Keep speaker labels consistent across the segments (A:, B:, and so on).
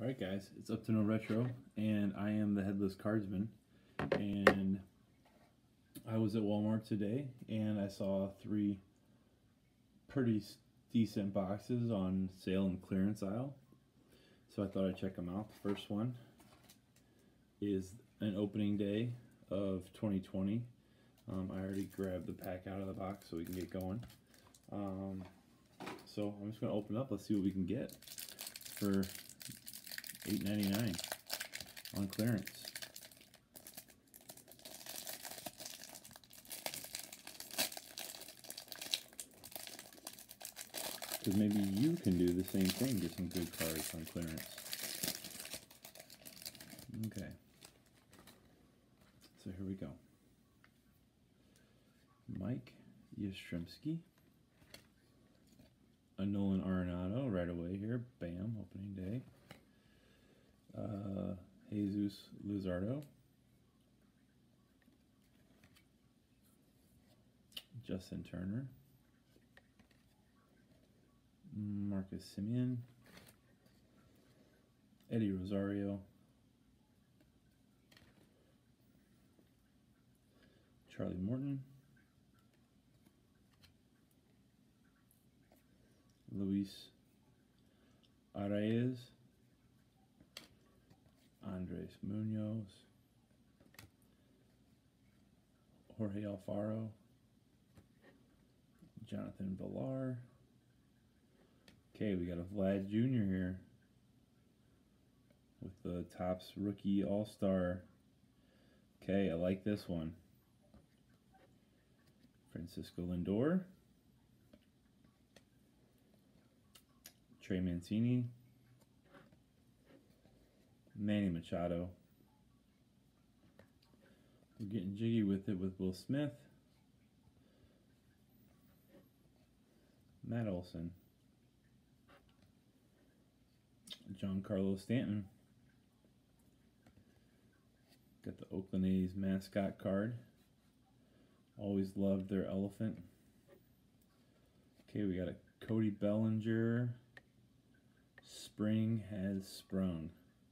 A: Alright guys, it's Up to No Retro, and I am the Headless Cardsman, and I was at Walmart today, and I saw 3 pretty decent boxes on sale in the clearance aisle, so I thought I'd check them out. The first one is an opening day of 2020. I already grabbed the pack out of the box so we can get going. So I'm just going to open it up. Let's see what we can get for $8.99 on clearance. Because maybe you can do the same thing, get some good cards on clearance. Okay. So here we go. Mike Yastrzemski. A Nolan Arenado right away here. Bam, opening day. Jesus Luzardo. Justin Turner. Marcus Semien. Eddie Rosario. Charlie Morton. Luis Arraez. Andres Munoz. Jorge Alfaro. Jonathan Villar. Okay, we got a Vlad Jr. here with the Topps Rookie All-Star. Okay, I like this one. Francisco Lindor. Trey Mancini. Manny Machado. We're getting jiggy with it with Will Smith. Matt Olson. Giancarlo Stanton. Got the Oakland A's mascot card. Always loved their elephant. Okay, we got a Cody Bellinger. Spring has sprung.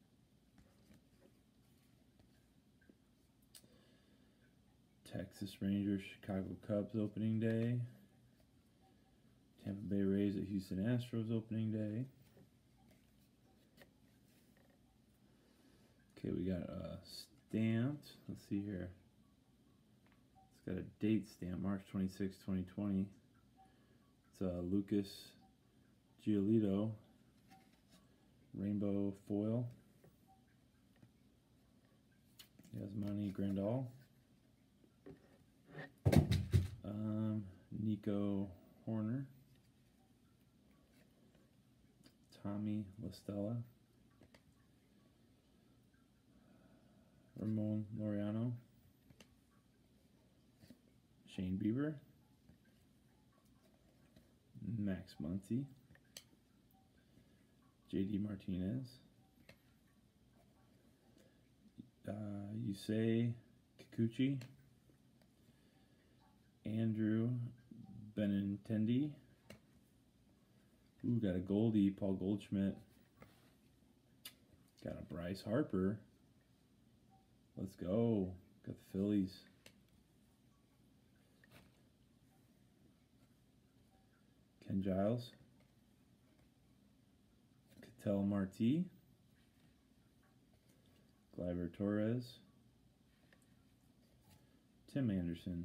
A: Texas Rangers, Chicago Cubs opening day. Tampa Bay Rays at Houston Astros opening day. Okay, we got stamped. Let's see here. It's got a date stamp, March 26, 2020. It's Lucas Giolito rainbow foil. Yasmani Grandal. Nico Horner. Tommy LaStella. Ramon Laureano. Shane Bieber. Max Muncy. JD Martinez. Yusei Kikuchi. Andrew Benintendi. Ooh, got a Goldie, Paul Goldschmidt. Got a Bryce Harper. Let's go. Got the Phillies. Ken Giles. Ketel Marte. Gleyber Torres. Tim Anderson.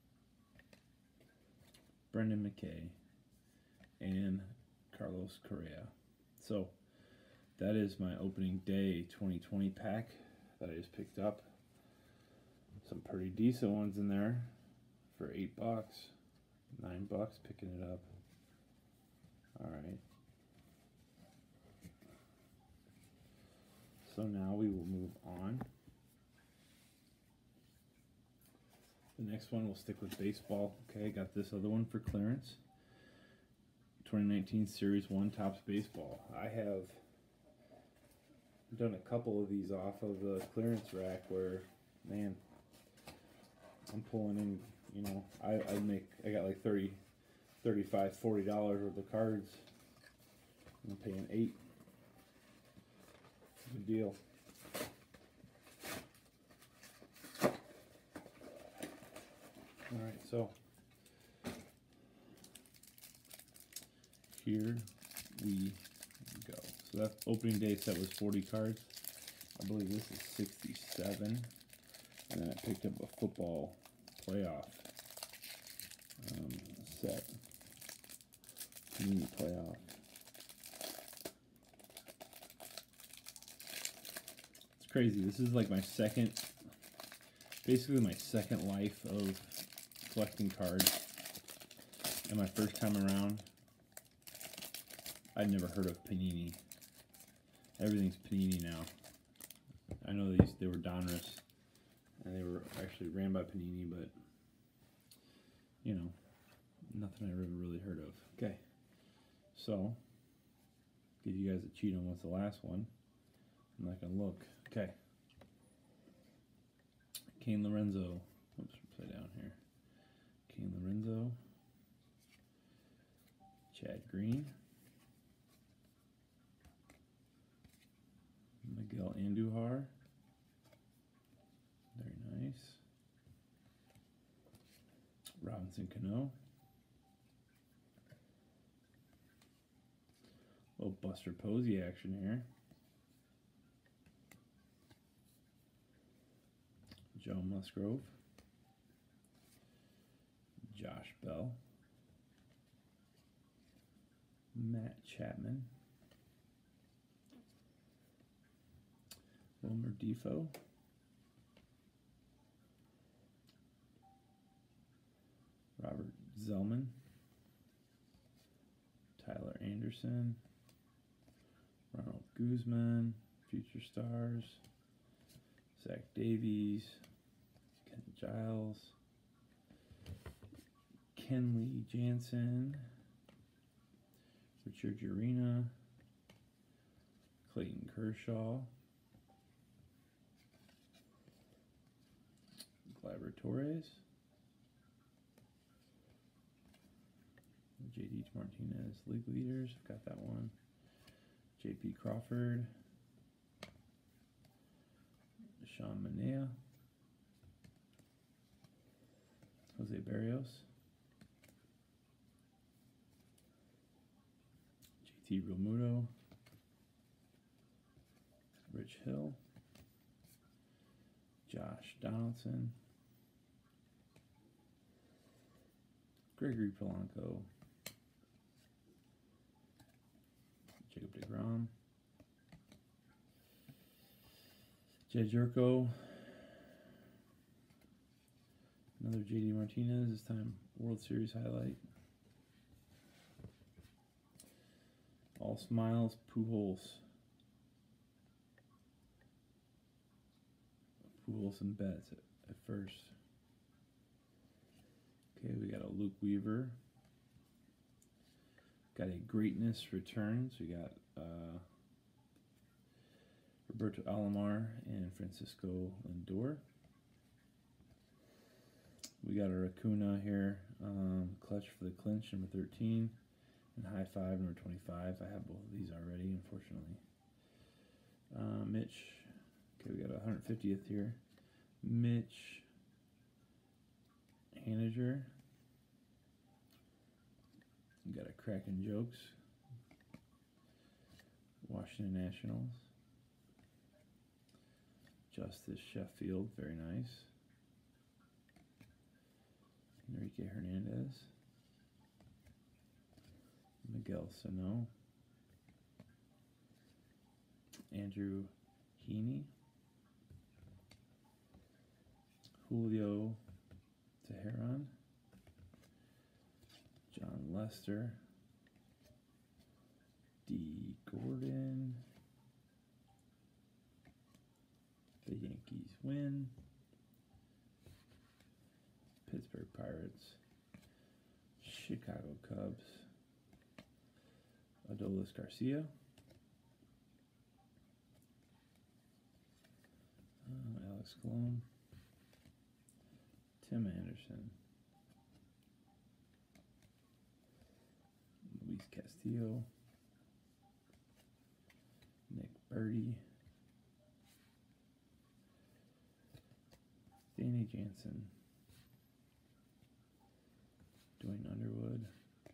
A: Brendan McKay. And Carlos Correa. So that is my opening day 2020 pack that I just picked up. Some pretty decent ones in there for $8, $9 picking it up. Alright. So now we will move on. The next one we'll stick with baseball. Okay, got this other one for clearance. 2019 Series 1 Topps Baseball. I have done a couple of these off of the clearance rack where, man, I'm pulling in, you know, I got like $30, $35, $40 worth of cards. I'm paying $8. deal. Alright, so here we go. So that opening day set was 40 cards. I believe this is 67. And then I picked up a football playoff set. Mini playoff. It's crazy. This is like my second, basically my second life of collecting cards. And my first time around, I'd never heard of Panini. Everything's Panini now. I know they were Donruss, and they were actually ran by Panini, but you know, nothing I ever really heard of. Okay, so give you guys a cheat on what's the last one. I'm not gonna look. Okay, Kane Lorenzo. Oops, upside down here. Kane Lorenzo. Chad Green. Miguel Andujar. Very nice. Robinson Cano. Little Buster Posey action here. Joe Musgrove. Josh Bell. Matt Chapman. Wilmer Defoe. Robert Zellman. Tyler Anderson. Ronald Guzman. Future Stars. Zach Davies. Ken Giles. Kenley Jansen. Richard Urena. Clayton Kershaw. Gleyber Torres. JD Martinez, League Leaders, got that one. JP Crawford. Sean Manaea. Jose Barrios. JT Realmuto. Rich Hill. Josh Donaldson. Gregory Polanco. Jacob deGrom. Jed Jerko. Another JD Martinez, this time World Series highlight. All smiles, Pujols. Pujols and Betts at first. Okay, we got a Luke Weaver. Got a Greatness Returns. We got Roberto Alomar and Francisco Lindor. We got a Acuna here. Clutch for the Clinch, number 13. And High Five, number 25. I have both of these already, unfortunately. Mitch. Okay, we got a 150th here. Mitch Haniger. We got a Kraken Jokes. Washington Nationals. Justice Sheffield, very nice. Enrique Hernandez. Miguel Sano. Andrew Heaney. Julio Teheran. John Lester. D. Gordon. The Yankees win. Pittsburgh Pirates. Chicago Cubs. Adolis Garcia. Alex Colon. Tim Anderson. Luis Castillo. Nick Birdie. Danny Jansen, Dwayne Underwood,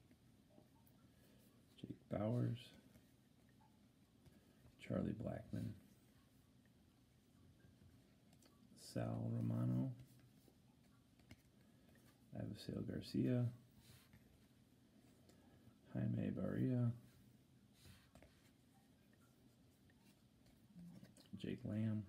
A: Jake Bowers, Charlie Blackmon, Sal Romano, Avisail Garcia, Jaime Barria, Jake Lamb,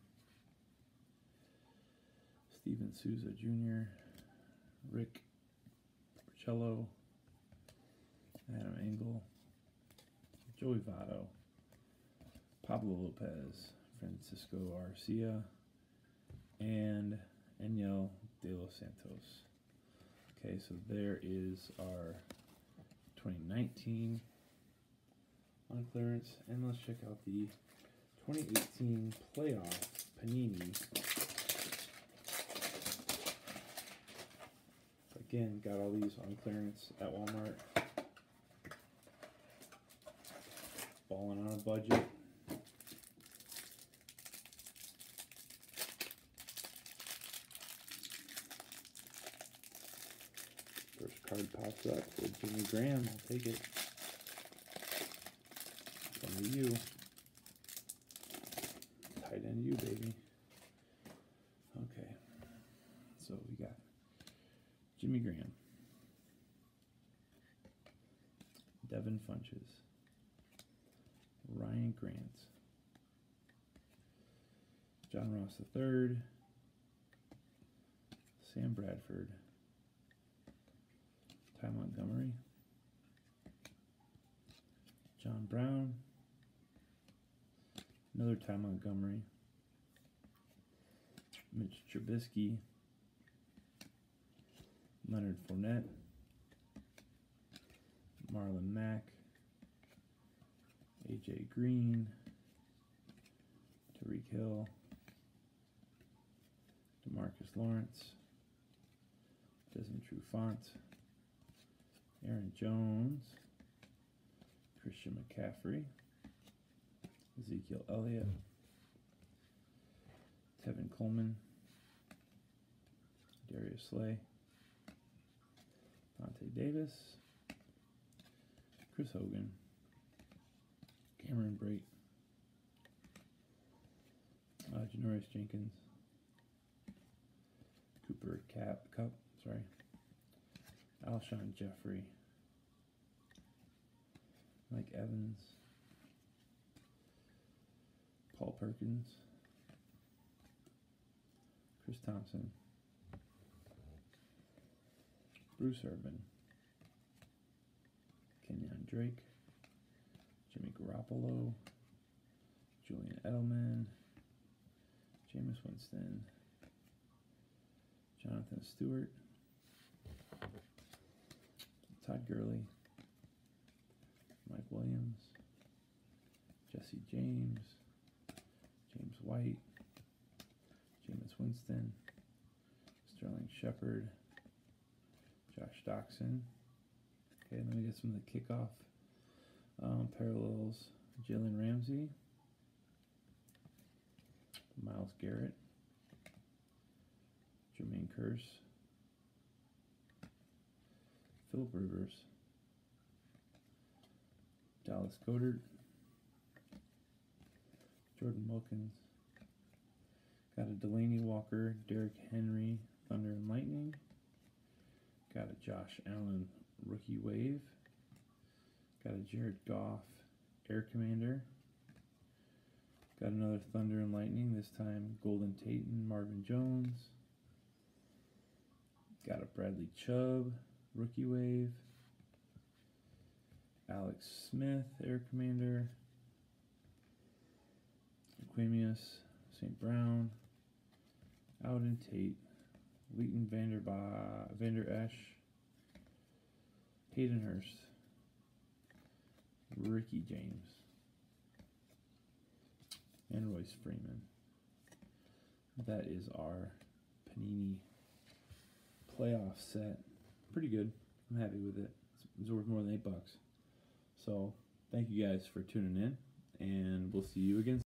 A: Steven Souza Jr., Rick Porcello, Adam Engel, Joey Votto, Pablo Lopez, Francisco Arcia, and Eniel De Los Santos. Okay, so there is our 2019 on clearance, and let's check out the 2018 playoff Panini. Again, got all these on clearance at Walmart. Balling on a budget. First card pops up with Jimmy Graham. I'll take it. From to you. Tight end you, baby. Okay. So we got Jimmy Graham, Devin Funches, Ryan Grant, John Ross III, Sam Bradford, Ty Montgomery, John Brown, another Ty Montgomery, Mitch Trubisky, Leonard Fournette, Marlon Mack, AJ Green, Tyreek Hill, DeMarcus Lawrence, Desmond Trufant, Aaron Jones, Christian McCaffrey, Ezekiel Elliott, Tevin Coleman, Darius Slay, Vontae Davis, Chris Hogan, Cameron Brate, Janoris Jenkins, Cooper Cup, Alshon Jeffrey, Mike Evans, Paul Perkins, Chris Thompson, Bruce Urban, Kenyon Drake, Jimmy Garoppolo, Julian Edelman, Jameis Winston, Jonathan Stewart, Todd Gurley, Mike Williams, Jesse James, James White, Jameis Winston, Sterling Shepard, Josh Doxson. Okay, let me get some of the kickoff parallels. Jalen Ramsey, Myles Garrett, Jermaine Kearse, Philip Rivers, Dallas Goedert, Jordan Wilkins, got a Delaney Walker, Derrick Henry, Thunder and Lightning, got a Josh Allen Rookie Wave, got a Jared Goff Air Commander, got another Thunder and Lightning, this time Golden Tate and Marvin Jones, got a Bradley Chubb Rookie Wave, Alex Smith Air Commander, Aquemius St. Brown, Auden Tate, Leighton Vander Esch, Hayden Hurst, Ricky James, and Royce Freeman. That is our Panini playoff set. Pretty good. I'm happy with it. It's worth more than $8. So thank you guys for tuning in, and we'll see you again.